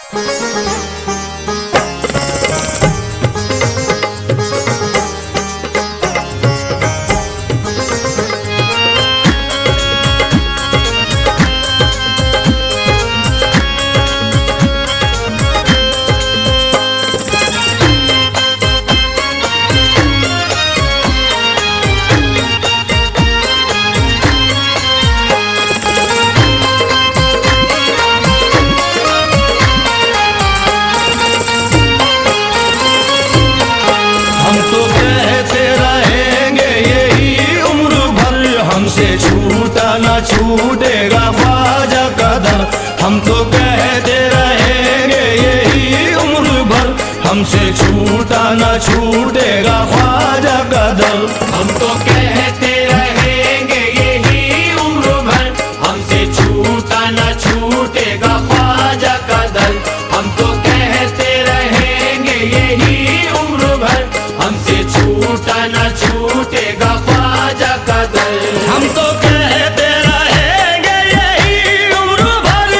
छूटेगा ख्वाजा का दर। हम तो कहते रहेंगे यही उम्र भर, हमसे छूटा ना छूटेगा ख्वाजा का दर। हम तो कहते रहेंगे यही उम्र भर, हमसे छूटा ना छूटेगा ख्वाजा का दर। हम तो कहते रहेंगे यही उम्र भर, हमसे छूटा ना छूटेगा ख्वाजा का दर। हम तो कहते रहेंगे यही उम्र भर,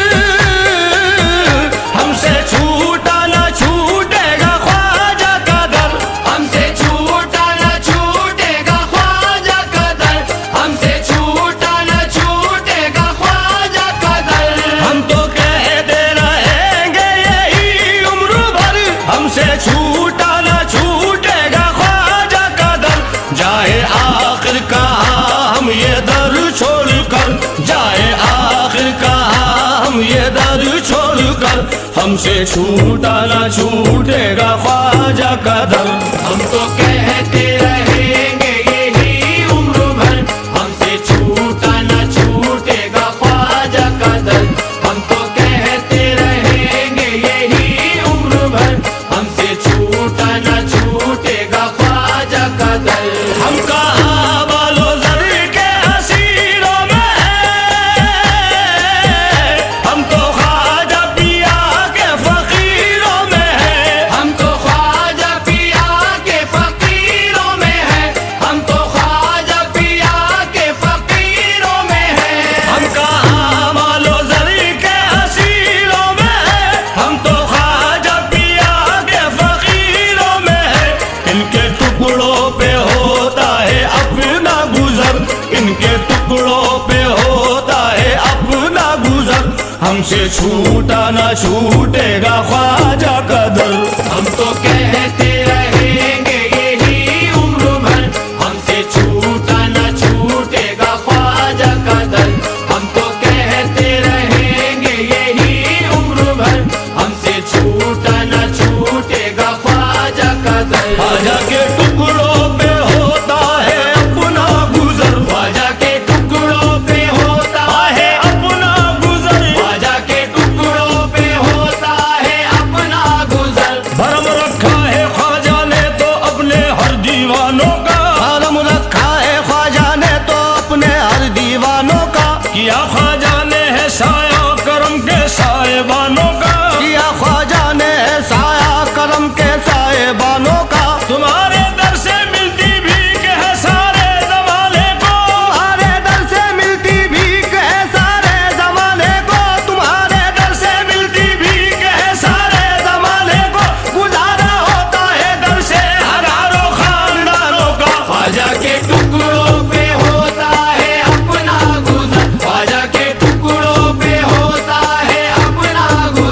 हमसे छूटा ना छूटेगा ख्वाजा का दर। हमसे छूटा ना छूटेगा ख्वाजा का दर, हमसे छूटा ना छूटेगा ख्वाजा का दर। हम तो कहते रहेंगे यही उम्र भर, हमसे छूटा ना छूटेगा ख्वाजा का दर। जाए आखिर कहाँ हम ये दर छोड़कर, जाए आखिर कहाँ हम ये दर छोड़कर, हमसे छूटा ना छूटेगा ख्वाजा का दर। हम तो कहते रहेंगे यही उम्र भर, हमसे छूटा ना छूटेगा ख्वाजा का दर। हम तो कहते रहेंगे यही उम्र भर, हमसे छूटा ना छूटेगा ख्वाजा का दर। हम कहाँ बालो ज़र के हसीनों में हैं, हम तो ख्वाजा पिया के फकीरों में हैं। हम तो ख्वाजा पिया के फकीरों में हैं, हम तो ख्वाजा पिया के फकीरों में हैं। हम कहाँ बालो ज़र के हसीनों में हैं, हम तो ख्वाजा पिया के फकीरों में हैं। इनके टुकड़ों पे होता है अपना गुजर, इनके टुकड़ों पे होता है अपना गुजर, हमसे छूटा ना छूटेगा ख्वाजा का दर। हम तो कहते रहेंगे यही उम्र भर, हमसे छूटा ना छूटेगा ख्वाजा का दर। हम तो कहते रहेंगे यही उम्र भर, हमसे छूटा ना छूटेगा ख्वाजा का दर। ख्वाजा के टुकड़ों पे होता है अपना गुजर, ख्वाजा के टुकड़ों पे होता है अपना गुजर। ख्वाजा के टुकड़ों पे होता है अपना गुजर। भरम रखा है ख्वाजा ने तो अपने हर दीवानों का, भरम रखा है ख्वाजा ने तो अपने हर दीवानों का। किया ख्वाजा ने है साया करम के साएबानों का, किया ख्वाजा ने है साया करम के साएबानों का। तुम्हारे दर से मिलती भीख है सारे जमाने को, तुम्हारे दर से मिलती भीख है सारे जमाने को, तुम्हारे दर से मिलती भीख है सारे जमाने को। गुजारा होता है दर से हजारों खानदानों का। ख्वाजा के टुकड़ों पे होता है अपना गुजर, ख्वाजा के टुकड़ों पे होता है अपना गुजर।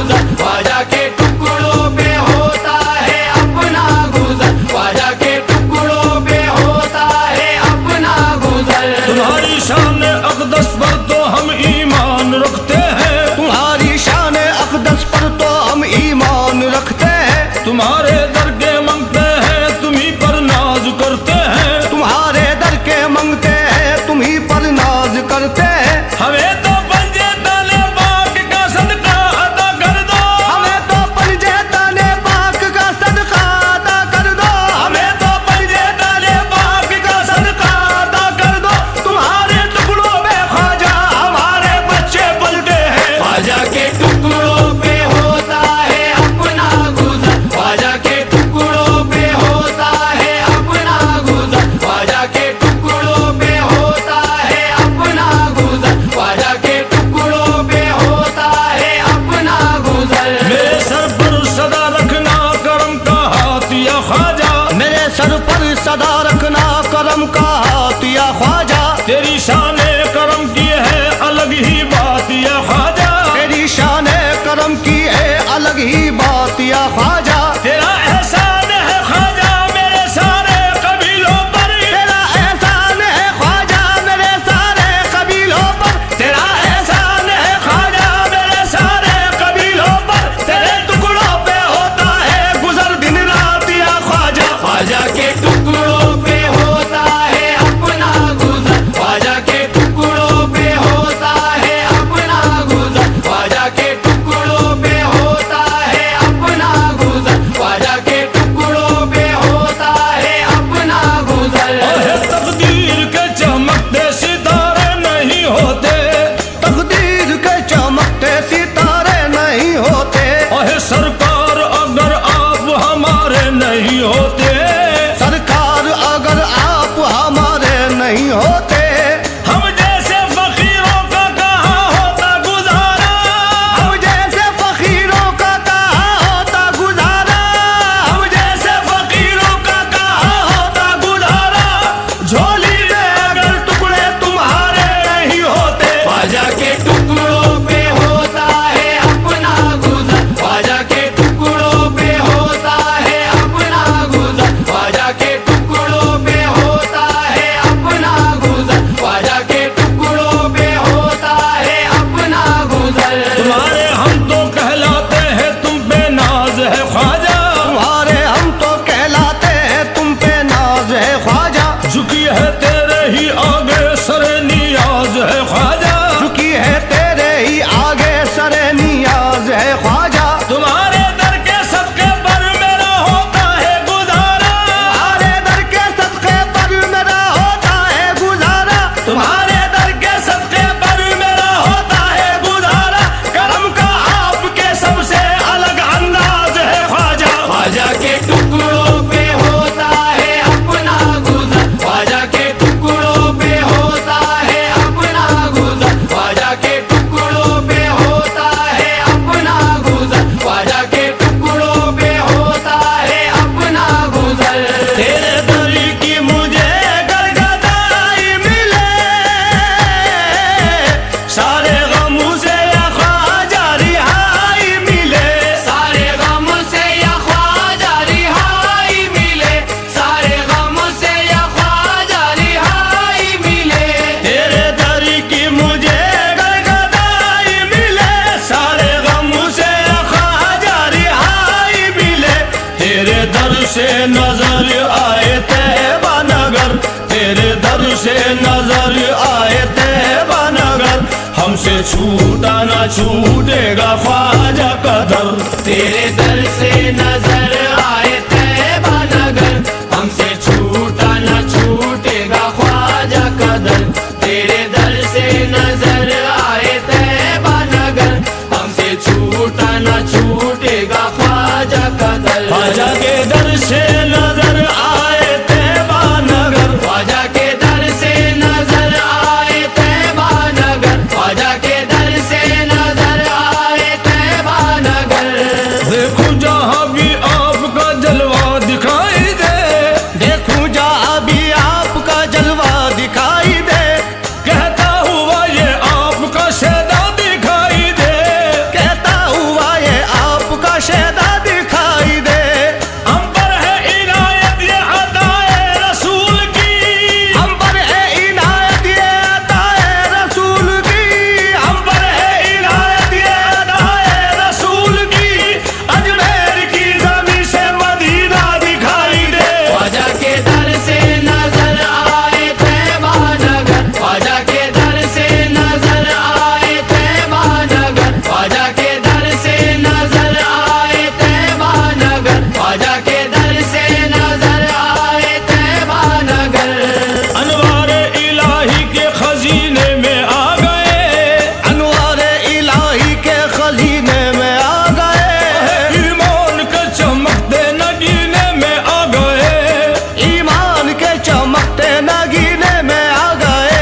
हमसे छूटा न छूटेगा ख्वाजा का दर। तेरे दर से नजर आए तैबा नगर, हमसे छूटा न छूटेगा ख्वाजा का दर। तेरे दर से नजर आए तैबा नगर, हमसे छूटा न छूटेगा ख्वाजा का दर। ख्वाजा के दर से नजर आए तैबा नगर, ख्वाजा के दर से नजर आए तैबा नगर, ख्वाजा के दर से नजर आए तैबा नगर। देखूं जहाँ भी आपका जलवा दिखाई दे, देखूं जहाँ भी आपका जलवा दिखाई दे, कहता हुआ ये आपका शहदा दिखाई दे, कहता हुआ ये आपका शहदा दिखाई दे। हम पर है इनायत ये अताए रसूल की, हम पर है इनायत ये अताए रसूल की, हम पर है इनायत ये अताए रसूल की। अजमेर की जमीन से मदीना दिखाई दे। ख्वाजा के दर से नजर आए तैबा नगर, ख्वाजा के दर से नजर आए तैबा नगर, ख्वाजा के दर से नजर आए तैबा नगर, ख्वाजा के दर से नजर आए तैबा नगर। अनवार इलाही के खजीने में आ गए, अनवार इलाही के खजीने में आ गए, ईमान के चमकते नगीने में आ गए, ईमान के चमकते नगीने में आ गए।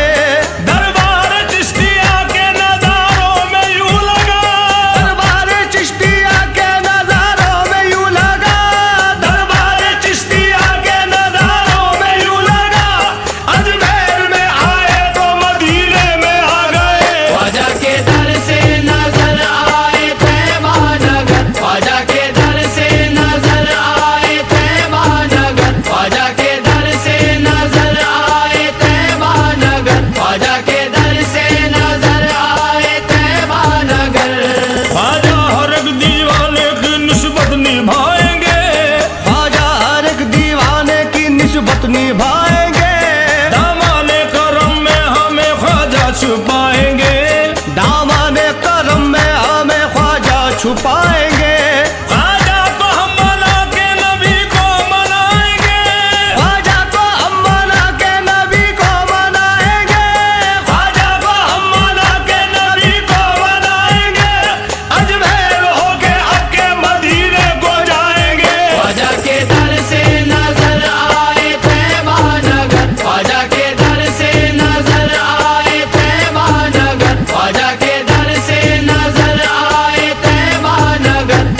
दरबार चिश्तिया के नजारों में यूं लगा, दरबार चिश्तिया के नजारों में यूं लगा, दरबार चिश्तिया के नजारों में यूं लगा। अजमेर में आए तो मदीने में आ गए। ख्वाजा के दर से नजर आए तैबा नगर, ख्वाजा के दर से नजर आए तैबा नगर, ख्वाजा के दर से नजर आए तैबा नगर, ख्वाजा के दर से नजर आए तैबा नगर। ख्वाजा हर एक दीवाने की निस्बत निभाएंगे, ख्वाजा हर एक दीवाने की निस्बत निभाएंगे, दामाने करम में हमें ख्वाजा छुपाएंगे, दामन करम में हमें ख्वाजा छुपाएंगे। ख्वाजा को हम मना के नबी को मनाएंगे, ख्वाजा को हम मना के नबी को मनाएंगे, ख्वाजा को हम मना के नबी को मनाएंगे। अजमेर होके अब के मदीने को जाएंगे। ख्वाजा के दर से नजर आए तैबा नगर, ख्वाजा के दर से नजर आए तैबा नगर, ख्वाजा के दर से नजर आए तैबा नगर,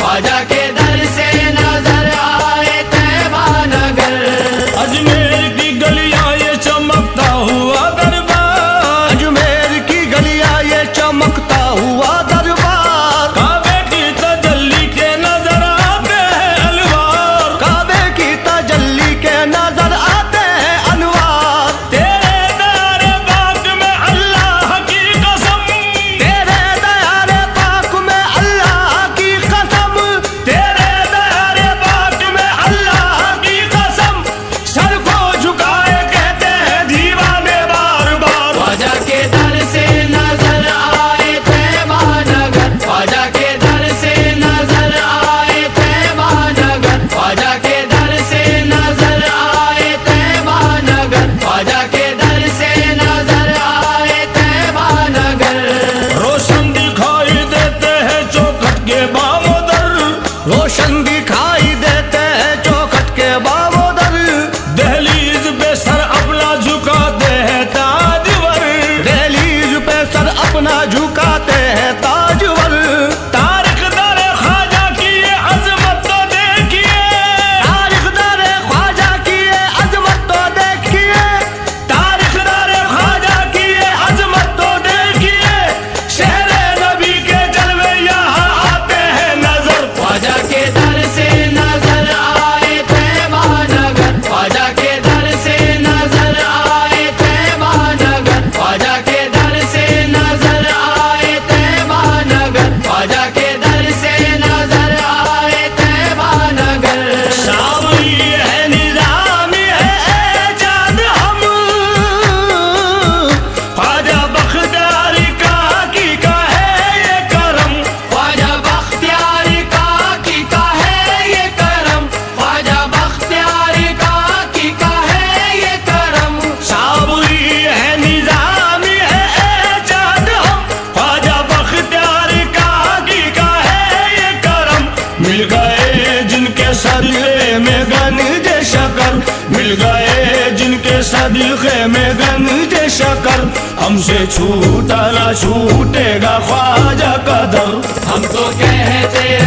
मिल गए जिनके सदीक़े में गंजे शकर, हमसे छूटा ना छूटेगा ख्वाजा का दर। हम तो कहते